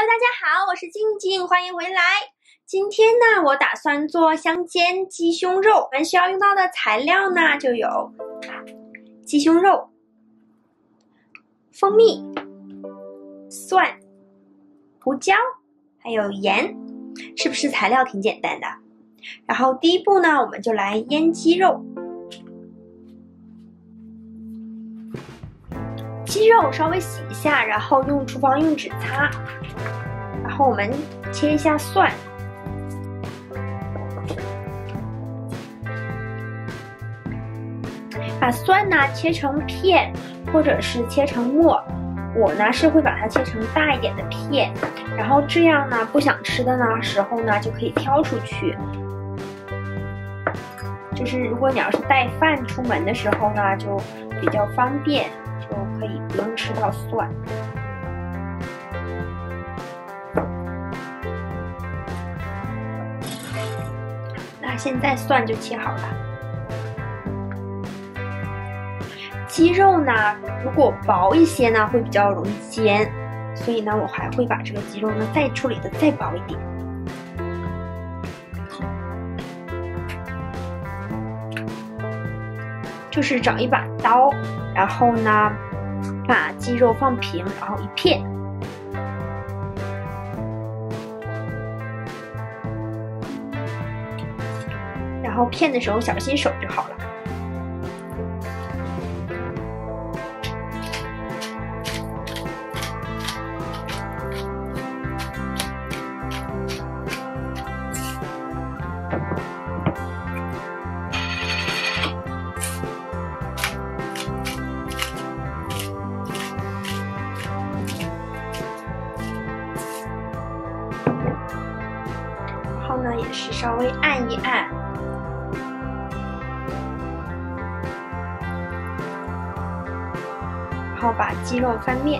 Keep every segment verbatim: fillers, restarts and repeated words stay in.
Hello， 大家好，我是静静，欢迎回来。今天呢，我打算做香煎鸡胸肉，我们需要用到的材料呢，就有鸡胸肉、蜂蜜、蒜、胡椒，还有盐，是不是材料挺简单的？然后第一步呢，我们就来腌鸡肉。鸡肉稍微洗一下，然后用厨房用纸擦。然后我们切一下蒜，把蒜呢切成片，或者是切成末。我呢是会把它切成大一点的片，然后这样呢不想吃的呢时候呢就可以挑出去。就是如果你要是带饭出门的时候呢，就比较方便。就可以不用吃到蒜。那现在蒜就切好了。鸡肉呢，如果薄一些呢，会比较容易煎，所以呢，我还会把这个鸡肉呢再处理的再薄一点。就是找一把刀，然后呢，把鸡肉放平，然后一片，然后片的时候小心手就好了。然后呢，也是稍微按一按，然后把鸡肉翻面。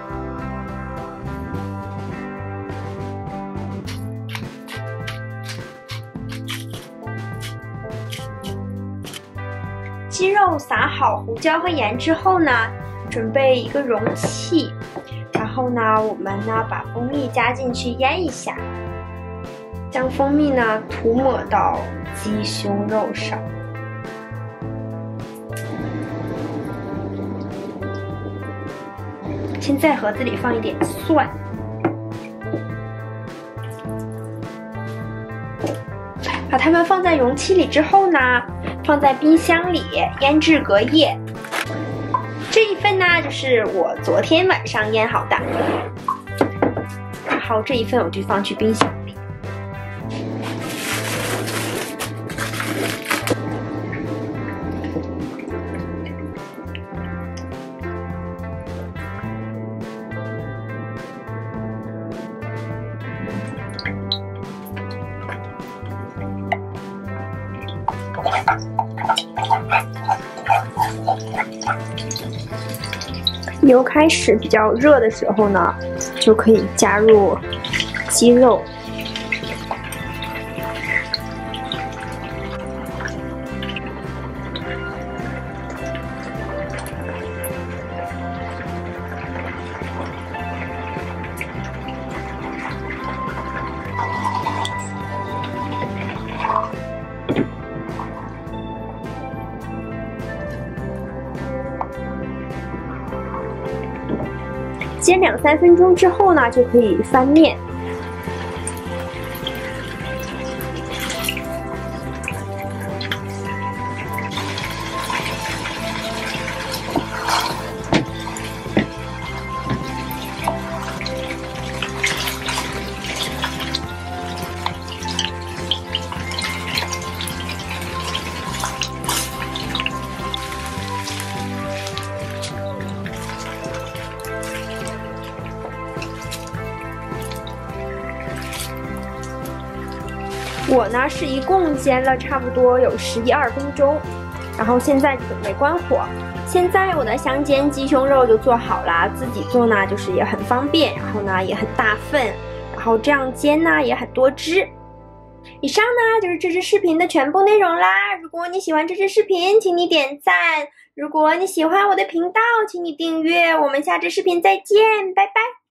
鸡肉撒好胡椒和盐之后呢，准备一个容器，然后呢，我们呢把蜂蜜加进去腌一下。将蜂蜜呢涂抹到鸡胸肉上，先在盒子里放一点蒜，把它们放在容器里之后呢，放在冰箱里腌制隔夜。这一份呢就是我昨天晚上腌好的，然后这一份我就放去冰箱里。油开始比较热的时候呢，就可以加入鸡肉。煎两三分钟之后呢，就可以翻面。我呢是一共煎了差不多有十一二分钟，然后现在就准备关火。现在我的香煎鸡胸肉就做好了，自己做呢就是也很方便，然后呢也很大份，然后这样煎呢也很多汁。以上呢就是这支视频的全部内容啦。如果你喜欢这支视频，请你点赞；如果你喜欢我的频道，请你订阅。我们下支视频再见，拜拜。